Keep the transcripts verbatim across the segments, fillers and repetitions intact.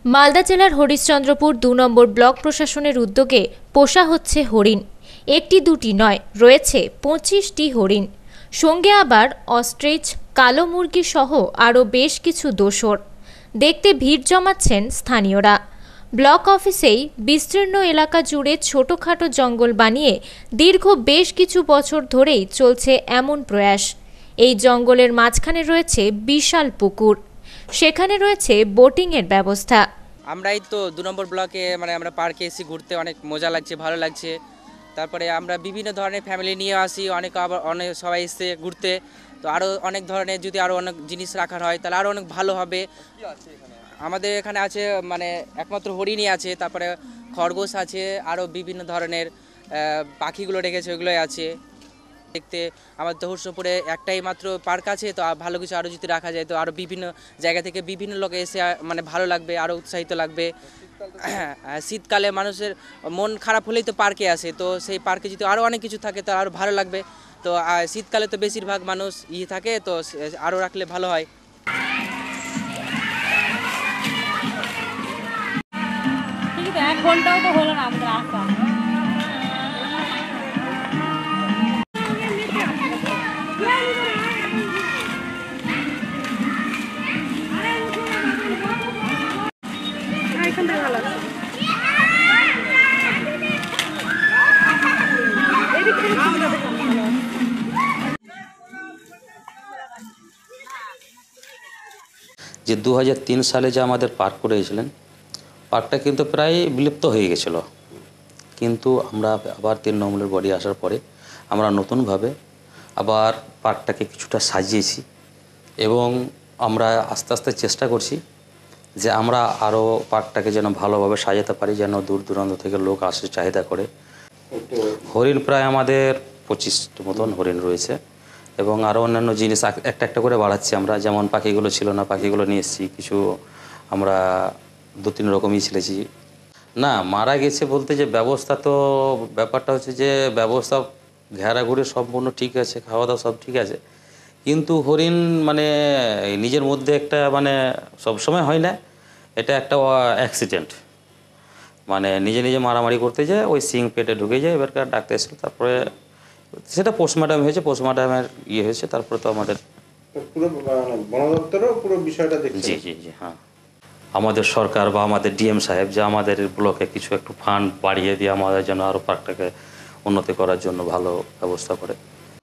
মালদা জেলার হরিশ্চন্দ্রপুর দু নম্বর ব্লক প্রশাসনের উদ্যোগে পোষা হচ্ছে হরিণ। একটি দুটি নয়, রয়েছে পঁচিশটি হরিণ। সঙ্গে আবার অস্ট্রিচ, কালো মুরগি সহ আরও বেশ কিছু দোসর। দেখতে ভিড় জমাচ্ছেন স্থানীয়রা। ব্লক অফিসেই বিস্তীর্ণ এলাকা জুড়ে ছোটখাটো জঙ্গল বানিয়ে দীর্ঘ বেশ কিছু বছর ধরেই চলছে এমন প্রয়াস। এই জঙ্গলের মাঝখানে রয়েছে বিশাল পুকুর, সেখানে রয়েছে বোটিংয়ের ব্যবস্থা। আমরাই তো দু নম্বর ব্লকে মানে আমরা পার্কে এসে ঘুরতে অনেক মজা লাগছে, ভালো লাগছে। তারপরে আমরা বিভিন্ন ধরনের ফ্যামিলি নিয়ে আসি, অনেক আবার অনেক সবাই এসে ঘুরতে। তো আরও অনেক ধরনের যদি আরও অনেক জিনিস রাখার হয় তাহলে আরও অনেক ভালো হবে। আমাদের এখানে আছে মানে একমাত্র হরিণই আছে, তারপরে খরগোশ আছে, আরও বিভিন্ন ধরনের পাখিগুলো রেখেছে ওইগুলোই আছে। দেখতে আমার হরিশ্চন্দ্রপুরে একটাই মাত্র পার্ক আছে, তো ভালো কিছু আরও যদি রাখা যায় তো আরও বিভিন্ন জায়গা থেকে বিভিন্ন লোক এসে মানে ভালো লাগবে, আরও উৎসাহিত লাগবে। শীতকালে মানুষের মন খারাপ হলেই তো পার্কে আসে, তো সেই পার্কে যদি আরও অনেক কিছু থাকে তো আরও ভালো লাগবে। তো শীতকালে তো বেশিরভাগ মানুষ ইয়ে থাকে, তো আরও রাখলে ভালো হয়। এক ঘন্টাও তো হলো না আমাদের আসা। যে দু হাজার তিন সালে যে আমাদের পার্ক করেছিলেন, পার্কটা কিন্তু প্রায় বিলুপ্ত হয়ে গেছিলো। কিন্তু আমরা আবার তিন নম্বরের বডি আসার পরে আমরা নতুনভাবে আবার পার্কটাকে কিছুটা সাজিয়েছি এবং আমরা আস্তে আস্তে চেষ্টা করছি যে আমরা আরও পার্কটাকে যেন ভালোভাবে সাজাতে পারি, যেন দূর দূরান্ত থেকে লোক আসে চাহিদা করে। হরিণ প্রায় আমাদের পঁচিশটি মতন হরিণ রয়েছে এবং আরও অন্যান্য জিনিস একটা একটা করে বাড়াচ্ছি আমরা। যেমন পাখিগুলো ছিল না, পাখিগুলো নিয়ে এসেছি কিছু, আমরা দু তিন রকমই ছেলেছি। না মারা গেছে বলতে যে ব্যবস্থা, তো ব্যাপারটা হচ্ছে যে ব্যবস্থা ঘেরাঘুরি সম্পূর্ণ ঠিক আছে, খাওয়া দাওয়া সব ঠিক আছে, কিন্তু হরিণ মানে নিজের মধ্যে একটা মানে সবসময় হয় না, এটা একটা অ্যাক্সিডেন্ট, মানে নিজে নিজে মারামারি করতে যায়, ওই সিং পেটে ঢুকে যায়। এবারকার ডাক্তার এসেছিল, তারপরে সেটা পোস্টমর্টম হয়েছে, পোস্টমর্টমের ইয়ে হয়েছে, তারপরে তো আমাদের পুরো বন দপ্তরও পুরো বিষয়টা দেখছে। জি জি জি হ্যাঁ, আমাদের সরকার বা আমাদের ডিএম সাহেব যে আমাদের ব্লকে কিছু একটু ফান্ড বাড়িয়ে দিয়ে আমাদের জন্য আরও পার্কটাকে উন্নতি করার জন্য ভালো ব্যবস্থা করে।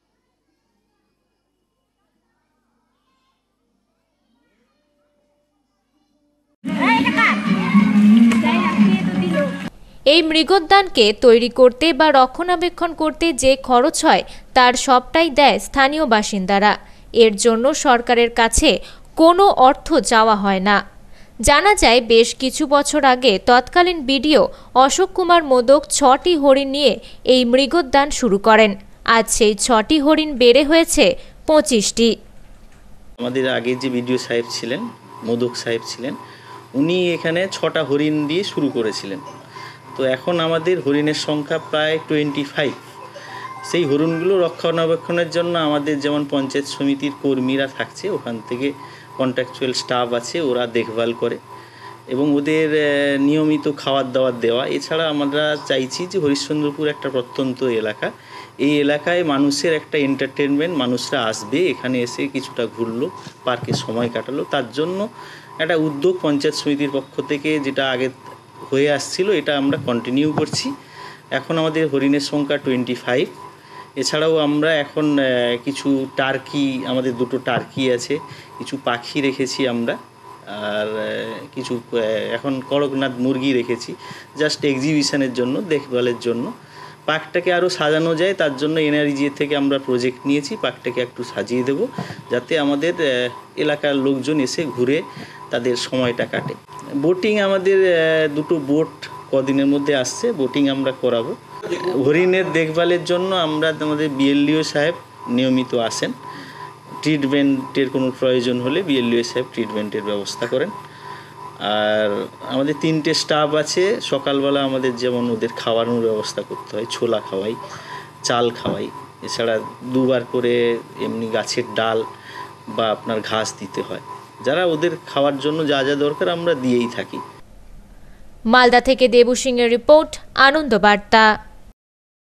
এই মৃগোদ্যানকে তৈরি করতে বা রক্ষণাবেক্ষণ করতে যে খরচ হয় তার সবটাই দেয় স্থানীয় বাসিন্দারা। এর জন্য সরকারের কাছে কোনো অর্থ চাওয়া হয় না। জানা যায় বেশ কিছু বছর আগে তৎকালীন বিডিও অশোক কুমার মোদক ছটি হরিণ নিয়ে এই মৃগোদ্যান শুরু করেন। আজ সেই ছটি হরিণ বেড়ে হয়েছে পঁচিশটি। আমাদের আগে যে বিডিও সাহেব ছিলেন, মোদক সাহেব ছিলেন, উনি এখানে ছটা হরিণ দিয়ে শুরু করেছিলেন। তো এখন আমাদের হরিণের সংখ্যা প্রায় টোয়েন্টি ফাইভ। সেই হরিণগুলো রক্ষণাবেক্ষণের জন্য আমাদের যেমন পঞ্চায়েত সমিতির কর্মীরা থাকছে, ওখান থেকে কন্ট্রাকচুয়াল স্টাফ আছে, ওরা দেখভাল করে এবং ওদের নিয়মিত খাবার দাবার দেওয়া। এছাড়া আমরা চাইছি যে হরিশ্চন্দ্রপুর একটা প্রত্যন্ত এলাকা, এই এলাকায় মানুষের একটা এন্টারটেনমেন্ট, মানুষরা আসবে এখানে এসে কিছুটা ঘুরলো, পার্কে সময় কাটালো, তার জন্য একটা উদ্যোগ পঞ্চায়েত সমিতির পক্ষ থেকে যেটা আগে হয়ে আসছিল এটা আমরা কন্টিনিউ করছি। এখন আমাদের হরিণের সংখ্যা টোয়েন্টি ফাইভ। এছাড়াও আমরা এখন কিছু টার্কি, আমাদের দুটো টার্কি আছে, কিছু পাখি রেখেছি আমরা, আর কিছু এখন করকনাথ মুরগি রেখেছি, জাস্ট এক্সিবিশনের জন্য, দেখভালের জন্য। পার্কটাকে আরও সাজানো যায় তার জন্য এনআরজি থেকে আমরা প্রজেক্ট নিয়েছি, পার্কটাকে একটু সাজিয়ে দেব যাতে আমাদের এলাকার লোকজন এসে ঘুরে তাদের সময়টা কাটে। বোটিং আমাদের দুটো বোট কদিনের মধ্যে আসছে, বোটিং আমরা করাবো। হরিণের দেখভালের জন্য আমরা আমাদের বিএলডিও সাহেব নিয়মিত আসেন, ট্রিটমেন্টের কোনো প্রয়োজন হলে বিএলডিও সাহেব ট্রিটমেন্টের ব্যবস্থা করেন। আর আমাদের তিনটে স্টাফ আছে, সকালবেলা আমাদের যেমন ওদের খাওয়ানোর ব্যবস্থা করতে হয়, ছোলা খাওয়াই, চাল খাওয়াই, এছাড়া দুবার করে এমনি গাছের ডাল বা আপনার ঘাস দিতে হয়, যারা ওদের খাওয়ার জন্য যা যা দরকার আমরা দিয়েই থাকি। মালদা থেকে দেবু সিংয়ের রিপোর্ট, আনন্দ বার্তা।